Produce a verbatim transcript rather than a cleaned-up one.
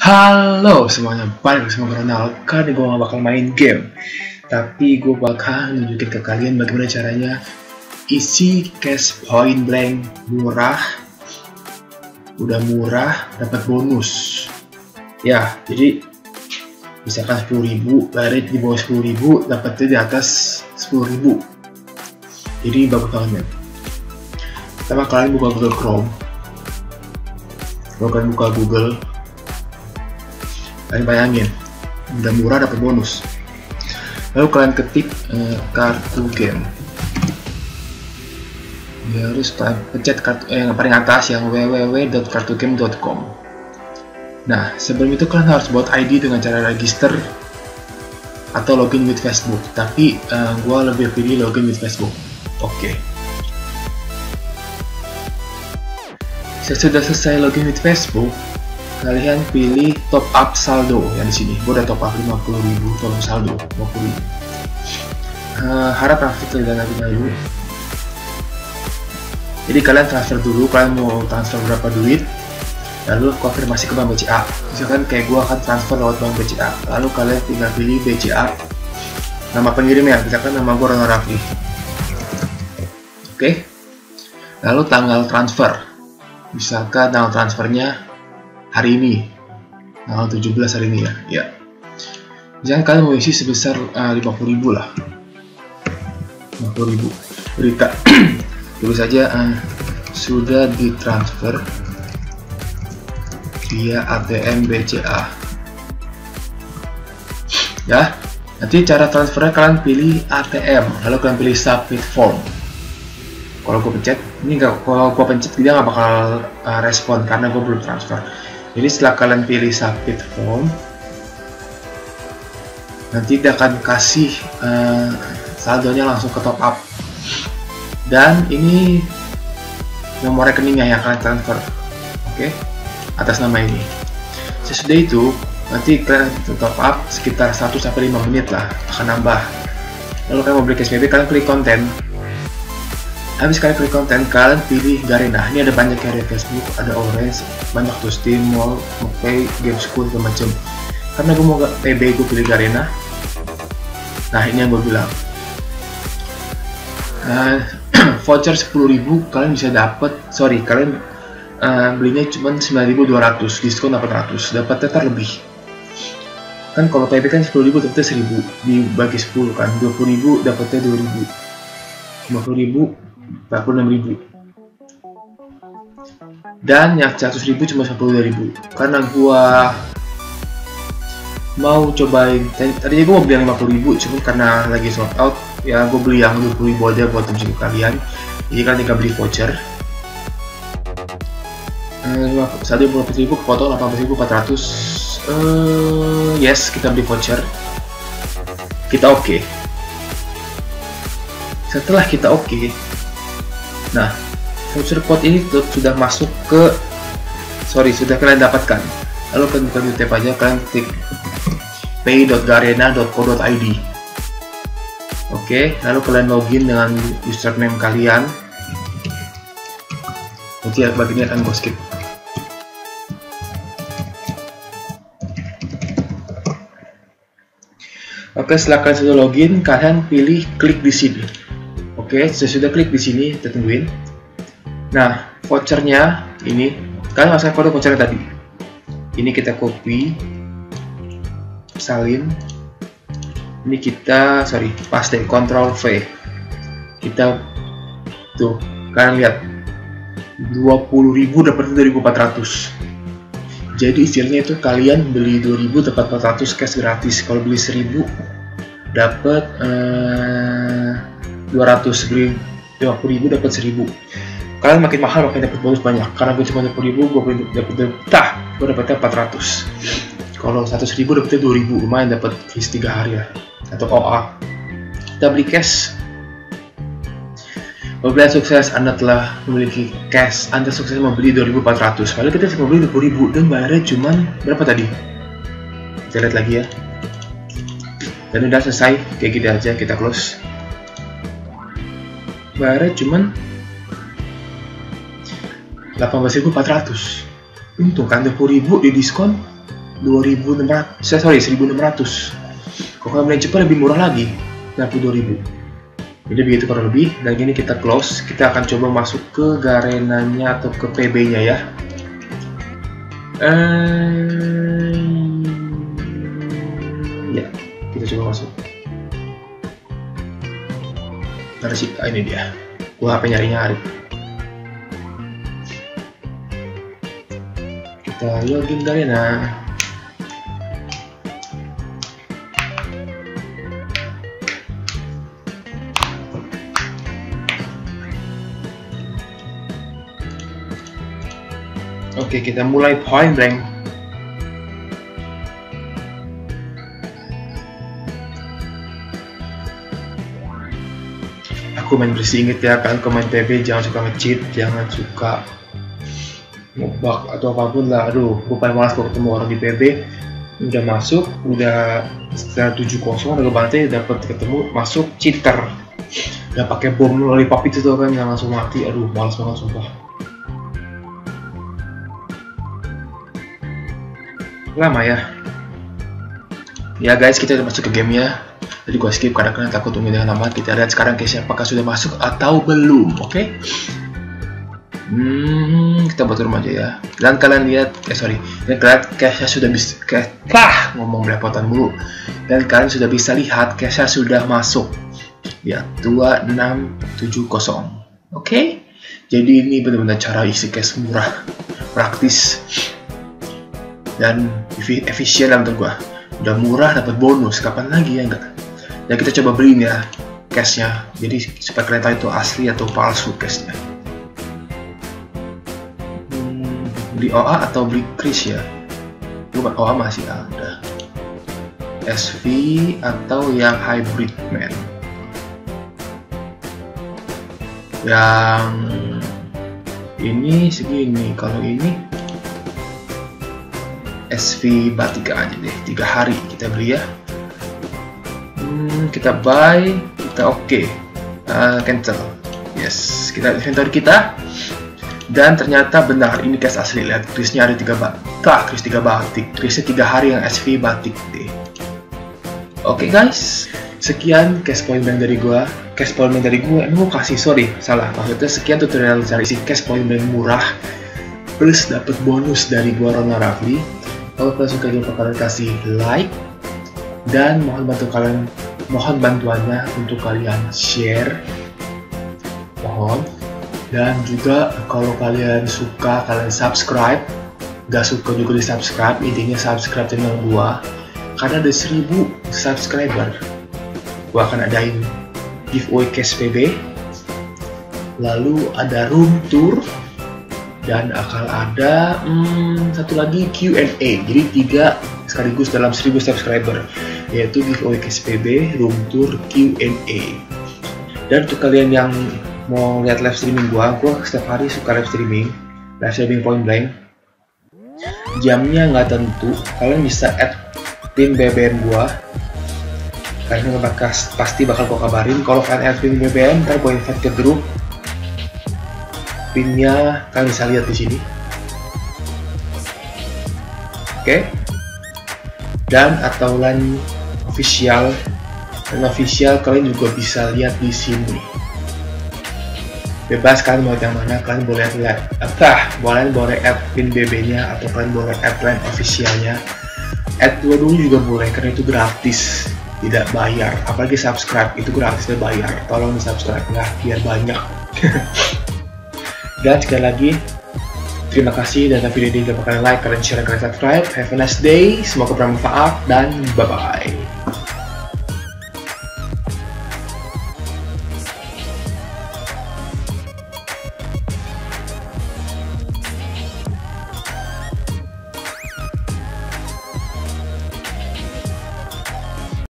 Halo semuanya, balik bersama Ronald. Kali gue gak bakal main game, tapi gue bakal nunjukin ke kalian bagaimana caranya isi cash point blank murah. Udah murah, dapat bonus. Ya, jadi misalkan sepuluh ribu, bayar di bawah sepuluh ribu, dapatnya di atas sepuluh ribu. Jadi bagus banget. Pertama kalian buka Google Chrome. Kalian buka Google. Kalian bayangin, udah murah dapat bonus. Lalu kalian ketik uh, kartu game. Ya, harus kalian pencet kartu eh, yang paling atas yang w w w dot kartu game dot com. Nah, sebelum itu kalian harus buat I D dengan cara register atau login with Facebook. Tapi uh, gua lebih pilih login with Facebook. Oke. Okay. Sesudah selesai login with Facebook, kalian pilih top up saldo yang di sini. Gue udah top up lima puluh ribu, tolong saldo lima puluh ribu. Uh, harap transfer ke dana dulu. Jadi kalian transfer dulu, kalian mau transfer berapa duit, lalu konfirmasi ke bank B C A. Misalkan kayak gue akan transfer lewat bank B C A, lalu kalian tinggal pilih B C A, nama pengirimnya, misalkan nama gue Ronald Raffi. Oke, lalu tanggal transfer, misalkan tanggal transfernya hari ini, tanggal tujuh belas hari ini ya. Ya. Misalkan kalian mau isi sebesar uh, lima puluh ribu lah. lima puluh ribu. Berita. Tulis saja uh, sudah ditransfer via A T M B C A. Ya. Nanti cara transfernya kalian pilih A T M, lalu kalian pilih submit form. Kalau gue pencet, ini nggak, kalau gue pencet dia nggak bakal uh, respon karena gue belum transfer. Jadi setelah kalian pilih submit form, nanti dia akan kasih uh, saldonya langsung ke top up. Dan ini nomor rekeningnya yang kalian transfer, oke? Okay? Atas nama ini. Sesudah itu, nanti kalian top up sekitar satu sampai lima menit lah, akan nambah. Lalu kalian mau beli cash baby, kalian klik konten. Habis kalian klik konten, kalian pilih Garena. Ini ada banyak ya, ada Facebook, ada Orange, banyak tuh Steam, Mall, Mopay, Game School, dan macam. Karena gue mau P B, gue pilih Garena. Nah, ini yang gue bilang. Uh, voucher sepuluh ribu kalian bisa dapat, sorry, kalian uh, belinya cuma sembilan ribu dua ratus, diskon delapan ratus, dapatnya terlebih. Kan kalau P B kan sepuluh ribu dapatnya seribu, dibagi sepuluh kan, dua puluh ribu dapatnya dua ribu, lima puluh ribu empat puluh enam ribu, dan yang seratus ribu cuma sembilan puluh dua ribu. Karena gua mau cobain, tadinya gua mau beli yang lima puluh ribu, cuma karena lagi sold out ya gua beli yang dua puluh ribu aja buat tunjukin ke kalian. Jadi kalian tinggal beli voucher satu ratus lima puluh ribu kepotong delapan belas ribu empat ratus. uh, yes, kita beli voucher, kita oke. Okay. Setelah kita oke, okay, nah, voucher code ini tuh sudah masuk ke, sorry, sudah kalian dapatkan. Lalu kalian buka di tab aja, kalian klik pay dot garena dot co dot i d. Oke, lalu kalian login dengan username kalian. Nanti ya, bagian akan gue skip. Oke, setelah kalian sudah login, kalian pilih klik di sini. Oke, sesudah klik di sini, kita tungguin. Nah, vouchernya ini, kalian masukkan kode vouchernya tadi. Ini kita copy, salin. Ini kita, sorry, paste, Ctrl V. Kita, tuh, kalian lihat, dua puluh ribu dapat dua ribu empat ratus. Jadi istilahnya itu kalian beli dua ribu dapat empat ratus cash gratis. Kalau beli seribu dapat eh, dua ratus, beli lima puluh ribu dapat seribu. Kalian makin mahal makin dapat bonus banyak. Karena gue cuma dua puluh ribu, gue dapat tah, gue dapatnya empat ratus. Kalau seratus ribu dapatnya dua ribu, lumayan dapat free tiga hari ya, atau O A. Kita beli cash. Apabila sukses, Anda telah memiliki cash, Anda sukses membeli dua ribu empat ratus. Padahal kita cuma beli dua puluh ribu dan bayarnya cuma berapa tadi? Kita lihat lagi ya. Dan udah selesai, kayak gini aja, kita close. Bayarnya cuma delapan belas ribu empat ratus. Untung kan dua puluh ribu di diskon dua ribu enam ratus, saya sorry seribu enam ratus. Kalau kalian beli cepat lebih murah lagi, enam puluh dua ribu. Jadi begitu kurang lebih. Dan gini kita close, kita akan coba masuk ke Garenanya atau ke P B nya ya. ehm, ya kita coba masuk. Ada sih, ah, ini dia. Gua H P nyari-nyari. Kita login Garena. Oke, kita mulai point blank. Aku main bersih, inget ya, kalian kalau main P B jangan suka nge-cheat, jangan suka ngebug atau apapun lah. Aduh, gue paling malas kalau ketemu orang di P B udah masuk, udah sekitar tujuh kosong, udah kebantai, dapat ketemu masuk cheater, udah pakai bom lollipop itu tuh kan yang langsung mati. Aduh, malas banget sumpah. Lama ya. Ya guys, kita udah masuk ke gamenya. Jadi gue skip karena kalian takut tunggu dengan lama. Kita lihat sekarang case apakah sudah masuk atau belum, oke? Okay? Hmm, kita buat rumah aja ya. Dan kalian lihat, eh sorry, dan kalian case-nya sudah bisa, cash, ah, ngomong belepotan mulu. Dan kalian sudah bisa lihat case-nya sudah masuk. Ya, dua enam tujuh nol. Oke? Okay? Jadi ini benar-benar cara isi case murah, praktis, dan efisien lah menurut gua. Udah murah dapat bonus, kapan lagi ya enggak? Dan kita coba beliin ya case-nya. Jadi supaya kalian tahu itu asli atau palsu case-nya. Hmm, beli O A atau beli Kris ya? Bukan O A masih ada. S V atau yang hybrid man. Yang ini segini, kalau ini S V batik aja deh, tiga hari kita beli ya. Hmm, kita buy, kita oke, okay. uh, cancel, yes, kita inventory kita. Dan ternyata benar, ini case asli. Lihat, krisnya ada tiga batik, kris tiga batik, krisnya tiga hari yang S V batik deh. Oke okay, guys, sekian case point blank dari gua. Case point blank dari gua, ini mau kasih, sorry, salah, maksudnya sekian tutorial cari isi case point blank murah plus dapat bonus dari gua Ronald Rafli. Kalau kalian suka video kalian kasih like, dan mohon bantu kalian, mohon bantuannya untuk kalian share, mohon. Dan juga kalau kalian suka kalian subscribe, gak suka juga di subscribe, intinya subscribe channel gua. Karena ada seribu subscriber, gua akan adain giveaway case P B, lalu ada room tour, dan akan ada hmm, satu lagi Q and A. Jadi tiga sekaligus dalam seribu subscriber, yaitu giveaway case P B, room tour, Q and A. Dan untuk kalian yang mau lihat live streaming gua, gua setiap hari suka live streaming, live streaming point blank. Jamnya nggak tentu, kalian bisa add pin B B M gua. Kalian pasti bakal gua kabarin. Kalau kalian add pin B B M, ntar gua invite ke grup. Pinnya kalian bisa lihat di sini. Oke. Okay. Dan atau line official, dan official kalian juga bisa lihat di sini. Bebas kalian mau yang mana, kalian boleh lihat apa, boleh boleh add pin B B-nya atau kalian boleh add line officialnya. Add dua-duanya juga boleh karena itu gratis, tidak bayar. Apalagi subscribe itu gratis, tidak bayar. Tolong di subscribe lah biar banyak. Dan sekali lagi, terima kasih. Dan video ini jangan lupa kalian like, kalian share, kalian subscribe. Have a nice day, semoga bermanfaat, dan bye-bye.